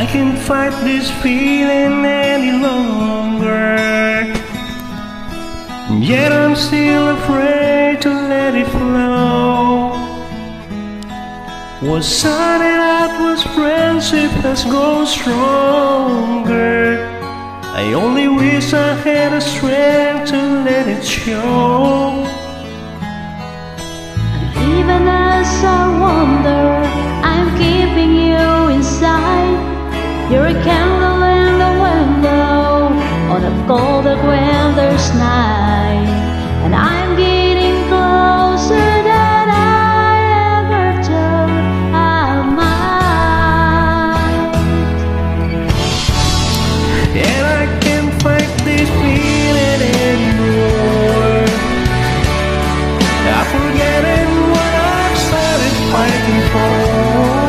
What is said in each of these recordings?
I can't fight this feeling any longer, yet I'm still afraid to let it flow. What started out was friendship has grown stronger. I only wish I had the strength to let it show. Even as I wonder, I'm keeping you inside. You're a candle in the window on a colder winter's night, and I'm getting closer than I ever thought I might. And I can't fight this feeling anymore. I've forgotten what I started fighting for.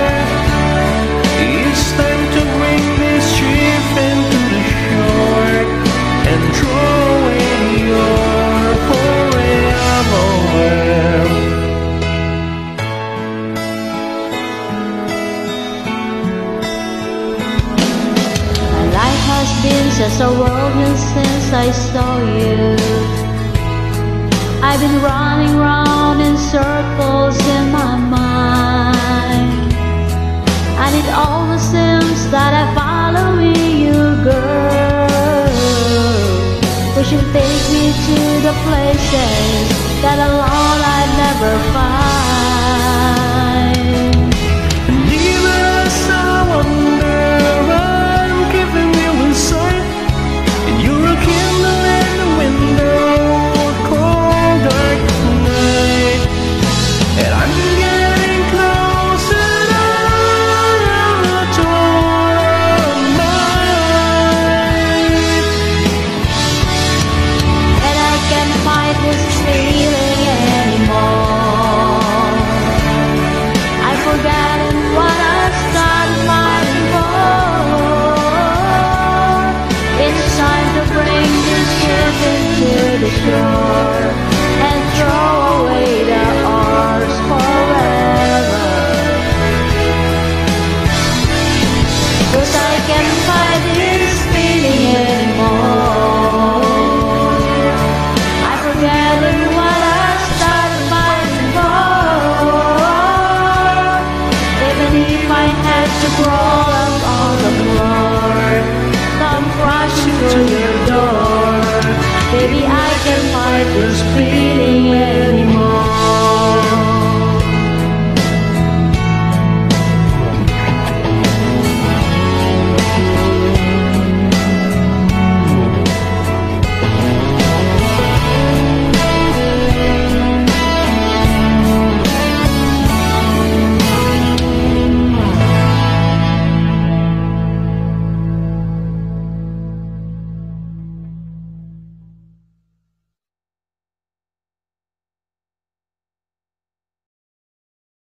It's time to bring this ship into the shore and throw away your forever. My life has been such a whirlwind since I saw you. I've been running round in circles in my mind, and it almost seems that I'm following you, girl. Would you take me to the places that alone I'd never find? And even as I wonder, I'm keeping you inside. You're a candle in the window, a cold dark night, and I'm getting closer than I thought I might. And I can't fight this feeling anymore. I've forgotten what I started fighting for. It's time to bring this ship into the shore and throw away the oars forever. 'Cause I can't fight this feeling anymore. I've forgotten what I started fighting for. Even if I had to crawl up on the floor, come crashing through your door, baby, I can fight this feeling.